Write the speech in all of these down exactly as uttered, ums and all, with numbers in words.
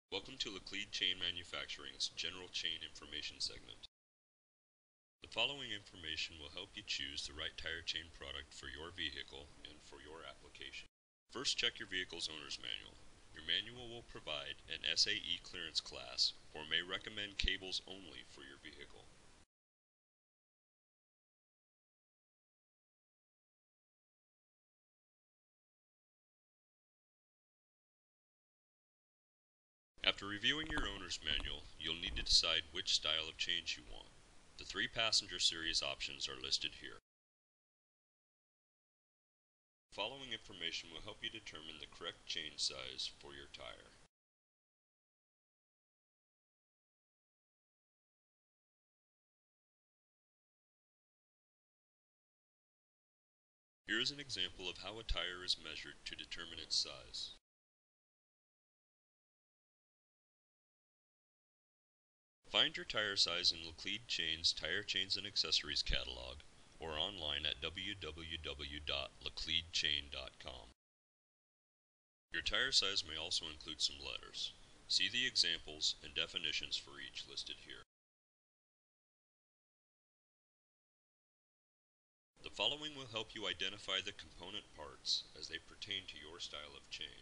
Welcome to Laclede Chain Manufacturing's General Chain Information segment. The following information will help you choose the right tire chain product for your vehicle and for your application. First, check your vehicle's owner's manual. Your manual will provide an S A E clearance class or may recommend cables only for your vehicle. After reviewing your owner's manual, you'll need to decide which style of chains you want. The three passenger series options are listed here. The following information will help you determine the correct chain size for your tire. Here is an example of how a tire is measured to determine its size. Find your tire size in Laclede Chain's Tire Chains and Accessories catalog or online at w w w dot laclede chain dot com. Your tire size may also include some letters. See the examples and definitions for each listed here. The following will help you identify the component parts as they pertain to your style of chain.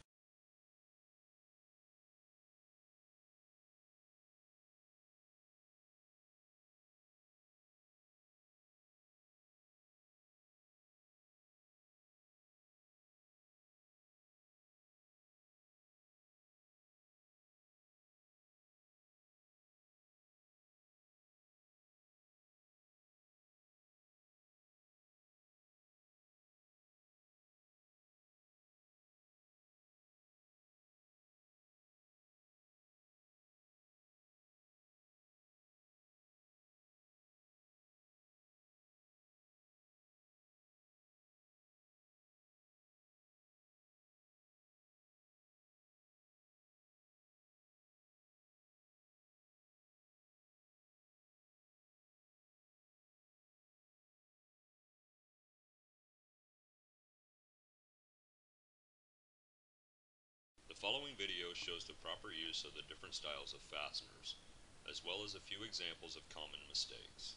The following video shows the proper use of the different styles of fasteners, as well as a few examples of common mistakes.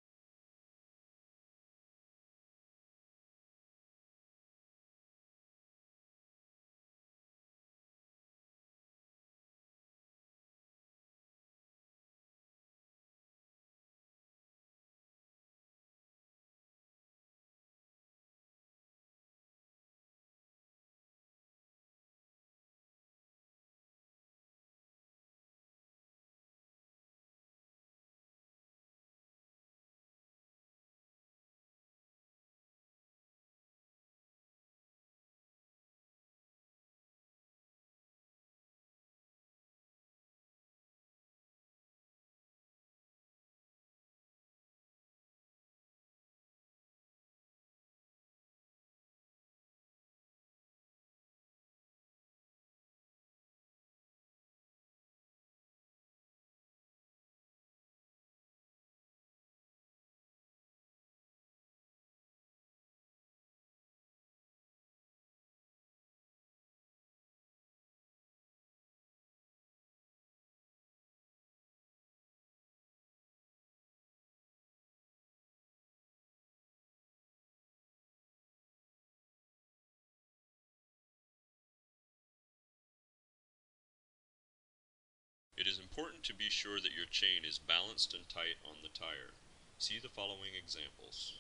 It is important to be sure that your chain is balanced and tight on the tire. See the following examples.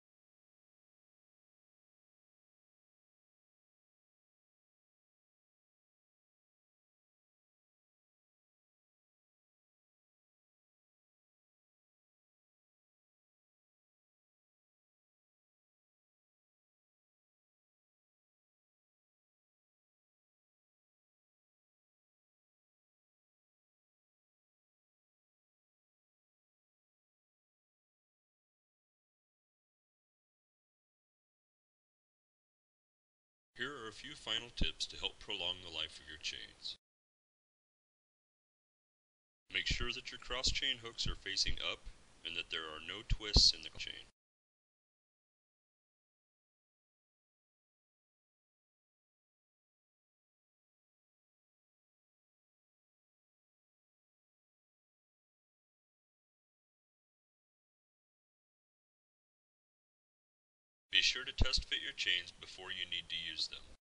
Here are a few final tips to help prolong the life of your chains. Make sure that your cross chain hooks are facing up and that there are no twists in the chain. Be sure to test fit your chains before you need to use them.